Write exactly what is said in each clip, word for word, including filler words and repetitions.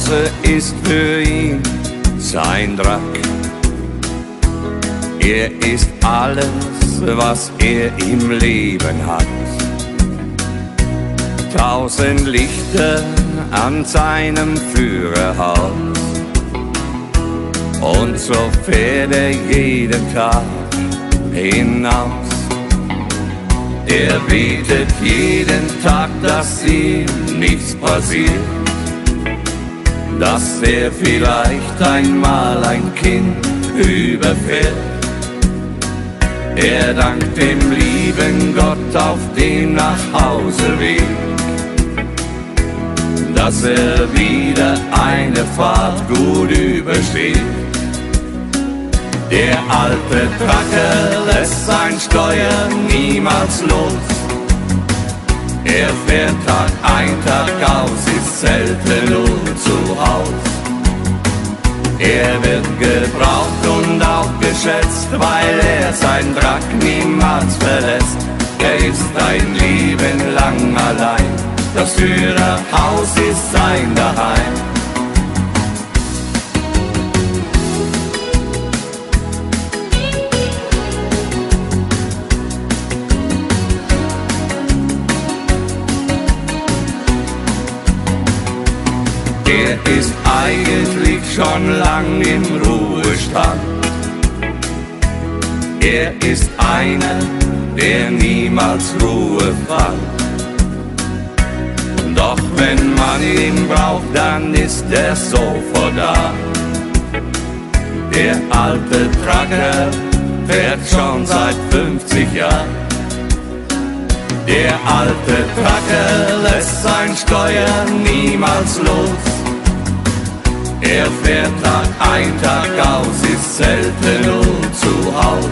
Hause ist für ihn sein Drack. Er ist alles, was er im Leben hat. Tausend Lichter an seinem Führerhaus, und so fährt er jeden Tag hinaus. Er betet jeden Tag, dass ihm nichts passiert, dass er vielleicht einmal ein Kind überfährt. Er dankt dem lieben Gott auf dem Nachhauseweg, dass er wieder eine Fahrt gut übersteht. Der alte Tracker lässt sein Steuer niemals los. Er fährt Tag ein, Tag aus, ist selten nur zu Haus. Er wird gebraucht und auch geschätzt, weil er sein Drack niemals verlässt. Er ist ein Leben lang allein, das Führerhaus ist sein Daheim. Er ist eigentlich schon lang im Ruhestand. Er ist einer, der niemals Ruhe fand. Doch wenn man ihn braucht, dann ist er sofort da. Der alte Tracker fährt schon seit fünfzig Jahren. Der alte Tracker lässt sein Steuer niemals los. Er fährt Tag ein, Tag aus, ist selten nur zu Haus.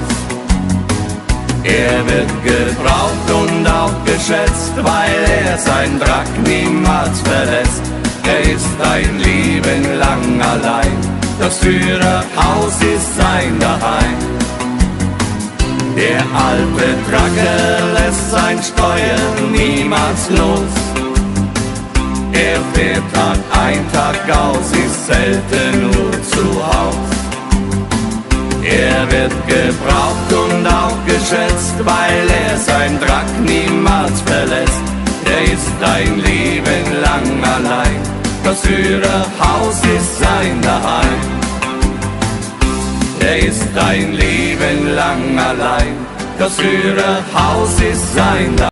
Er wird gebraucht und auch geschätzt, weil er sein Drack niemals verlässt. Er ist ein Leben lang allein, das Führerhaus ist sein Daheim. Der alte Tracker lässt sein Steuer niemals los. Er fährt Tag ein, Tag aus, ist selten nur zu Haus. Er wird gebraucht und auch geschätzt, weil er sein Drack niemals verlässt. Er ist ein Leben lang allein, das Führerhaus ist sein Daheim. Er ist ein Leben lang allein, das Führerhaus ist sein Daheim.